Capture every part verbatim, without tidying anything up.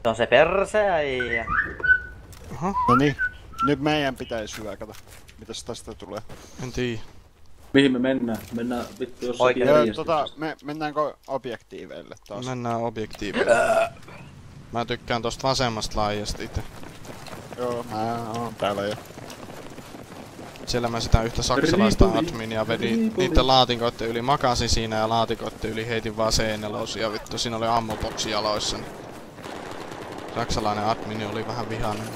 Se on se perseäijä. Aha. No niin. Nyt meidän pitäisi hyökätä. Mitäs tästä tulee? En tiedä. Mihin me mennään? Mennään vittu jossakin Oikein. järjestyksessä. Tota, me mennäänkö objektiiveille taas? Mennään objektiiville. Mä tykkään tosta vasemmasta laajasta itse. Joo, mä oon täällä jo. Siellä mä sitä yhtä saksalaista adminia vedin niitten laatikoitten yli, makasin siinä ja laatikoitten yli heitin vaan C neljä vittu. Siinä oli ammuboksi jaloissa. Niin saksalainen admini oli vähän vihainen.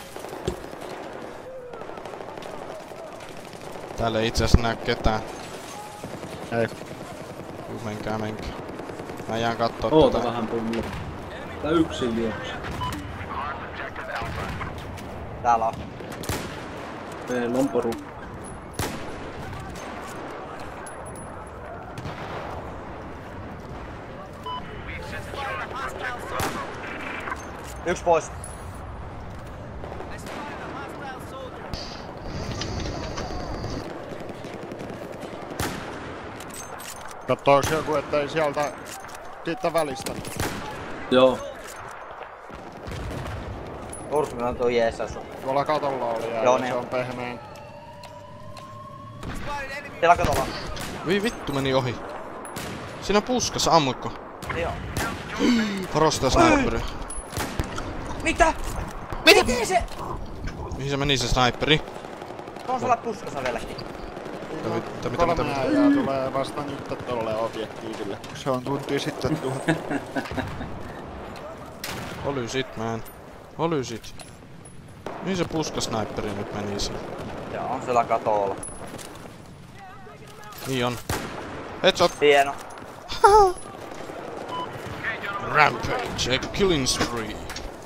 Täällä ei itse asiassa näy ketään. Ei. Juu, menkää menkää. Mä jään kattoo Oota tätä. vähän pullo. Tää yksin juoksi. Täällä on. Meillä on poru. Yks pois. Kattooks joku, ettei sieltä siitä välistä. Joo. Ursula on tuo jeesas. Tuolla katolla oli ja Joo, se niin. on pehmeän. Siellä katolla. Voi vittu meni ohi. Siinä puskassa ammuikko? Joo. Varo sitä sniperi. Mitä? Miten se? Mihin se meni se sniperi? On sulla puskassa vieläkin. Mitä, mitä, mitä, Kolme mitä? äijää tulee vasta nyt tolle objektiiville, kun se on tunti sitten tullut. Holy shit, man. Holy shit. Mihin se puskasniperi nyt meni siinä? Joo, on siellä katolla. Niin on. Headshot! Hieno. Rampage, a killing spree.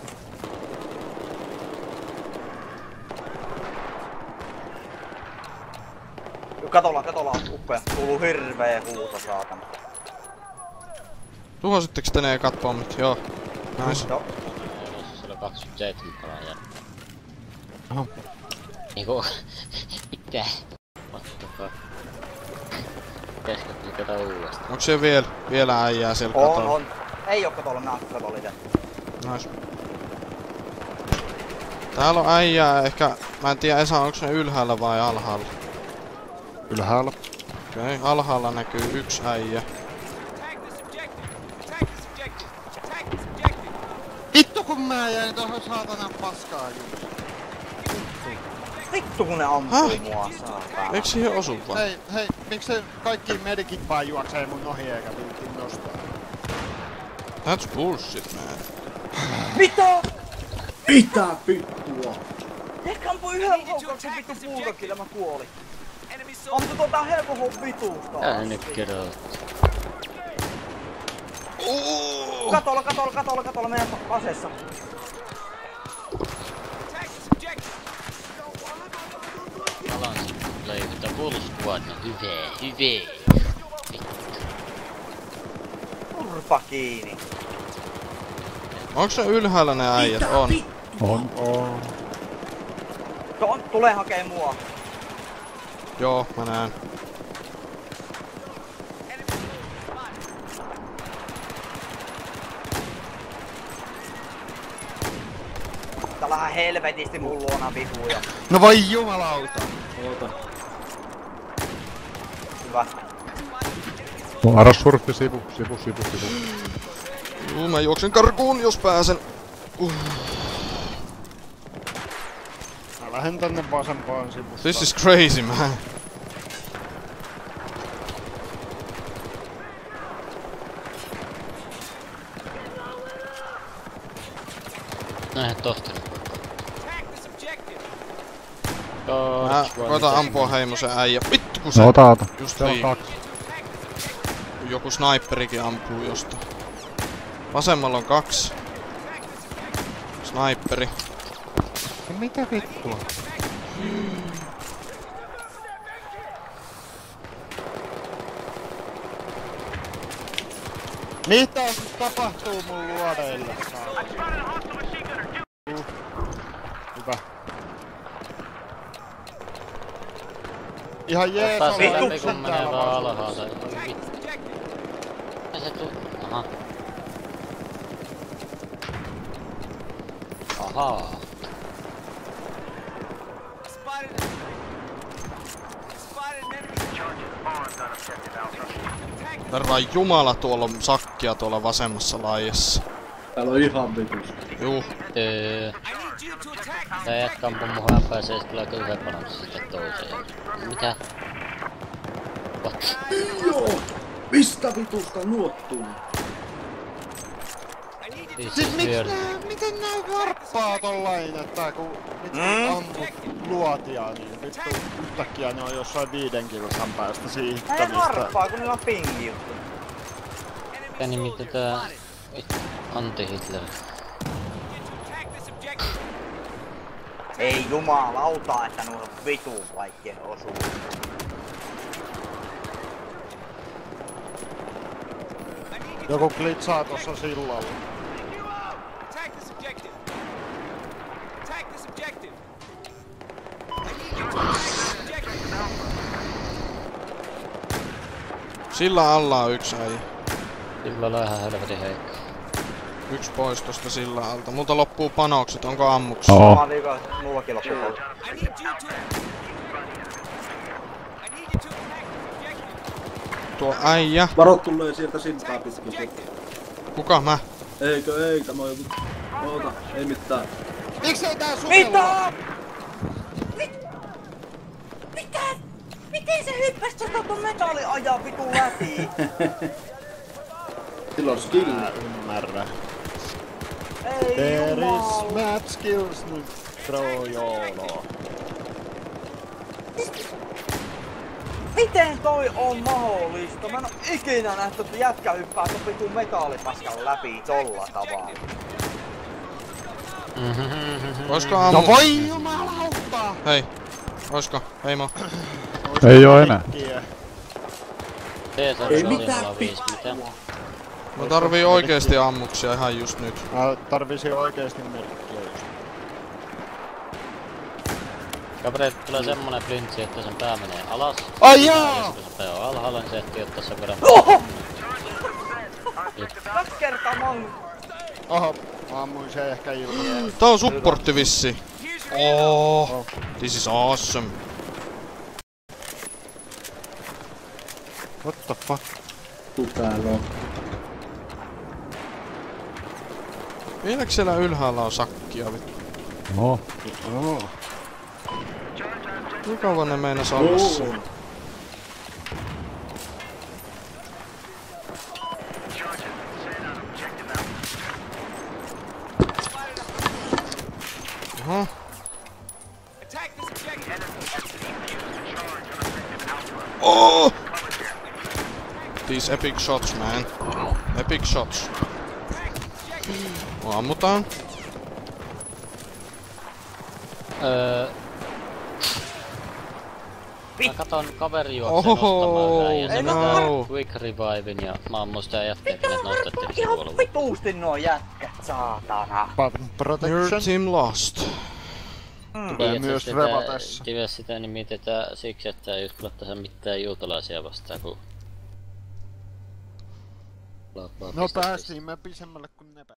Katolla, katolla on upea. Kuuluu hirveä huuto, saatana. Tuhositteko te ne ekat pommit? Joo. Nice. Joo. Se oli kaksikymmentäseitsemän pelaajaa. Oho. Niinku... Mitä? What the fuck? Pitäisikö klikata uudestaan? Onko siellä vielä, vielä äijää siellä On, katolla? on. Ei oo katolla, nää on katolla itse. Nice. Täällä on äijää ehkä... Mä en tiedä Esa, onko ne ylhäällä vai alhaalla? Ylhäällä. Okei, okay, alhaalla näkyy yksi äijä. Vittu kun mä jäin tohon saatanan paskaan just. Vittu kun ne ampuu Häh? mua, saatana. Eikö siihen osu vaan? Hei, hei, miksei kaikki medikit vaan juoksee mun ohi eikä viittiin nostaa? That's bullshit, man. Mitä? Mitä vittua? Ehkä ampui yhden haukauksen vittu puutokilla, mä kuolin. Ampu tota helpohon vitusta. Tää nyt kerroo. Katolla, katolla, katolla, katolla meidän aseessa. Balance play with the full squad. Hyvee, hyvee. Turpa kiinni. Onko se ylhäällä ne äijät? On. On, on. To, tulee hakee mua. Joo, mä näen. Tällähän helvetisti mun luona vihuja. No voi jumalauta. Oota. Hyvä. Aras surffi sivu, sivu, sivu, sivu. Juu, mä juoksen karkuun, jos pääsen. Uh. Mä lähden tänne vasempaan sivusta. This is crazy, man. No eihän tohtori. Mä koitan ampua heimosen äijä. Vittu kun se... No ota, ota. Just Se on liikaa. kaksi. Joku sniperikin ampuu jostain. Vasemmalla on kaksi. Sniperi. Mitä vittua? Mitä tapahtuu mun luodeille? Uh. Hyvä. Ihan jees Taas on läpi kun yksin menee täällä vaan vaan. alhaalta. Vittu. Mitä se tuu? Aha. Ahaa. Herran jumala, tuolla on sakkia tuolla vasemmassa laajassa. Täällä on ihan vitusti. Juh. Öö. Tää jatkaa mun häppäisee, sit tulee yhden panos sitten toiseen. Mitä? What? Joo! Mistä vitusta nuot tuli? Siis miksi nää, miten nää varppaa tollain, että kun vittu mm? ammut luotia, niin vittu yhtäkkiä ne on jossain viiden kilsan päästä siitä, Nää ei varppaa, kun niillä on pingi juttu. Mikä nimitetään anti-Hitler? Ei jumalauta, että nuo on vitun vaikea osuu. Joku glitsaa tossa sillalla. Sillä alla on yksi äijä. Sillä on ihan helvetin heikko. Yksi pois tosta sillä alta. Multa loppuu panokset, onko ammuksia? Oo. Sama viikon mullakin loppuu. Tuo äijä. Varot tulee sieltä siltaa pitkin. Kuka mä? Eikö, ei, tämä on joku... Oota, ei mitään. Miksei tää sukella? Mitä? Mitä? Miten se hyppäsi tuosta tuon metalli ajaa vitun läpi? Sillä on skill. Mä ymmärrän. Ei There is jumala. mad skills nyt throw YOLO. Miten toi on mahdollista? Mä en oo ikinä nähty, että jätkä hyppää ton vitun metallipaskan läpi tolla tavalla. Oisko ammu? No voi jumalauta! Hei. Oisko? Heimo. Ei oo enää. T S R viisi, mitä? Mä tarvii oikeesti ammuksia ihan just nyt. Mä tarvisin oikeesti merkkiä just. Kavereet tulee semmonen blintsi, että sen pää menee alas. Ai jaa! Kun se pää on alhaalla, niin se ehtii ottaa sen verran. Oho! Kaksi kertaa mangu. Oho, mä ammuin se ehkä ilman. Tää on supportti vissi. Oh, this is awesome. What the fuck? Tuu täällä on. Vieläks siellä ylhäällä on sakkia vittu? No. Oh. Kuinka kauan ne meinas olla siellä? Aha. Oh! These epic shots, man. Epic shots. Mua ammutaan. Öö... Mä katon kaveri juoksee Ohoho, nostamaan ja se no. vetää quick reviven ja mä ammun sitä jätkeekin, että nostattiin sen Ihan kuolema. vituusti nuo jätkät, saatana. Button Your protection. team lost. Tulee Tiedätkö, myös sitä- revatessa. tiedätkö, sitä nimitetään siksi, että ei uskalla mitään juutalaisia vastaan, kun... Bla, bla, No piste, päästiin me pisemmälle kuin nepä.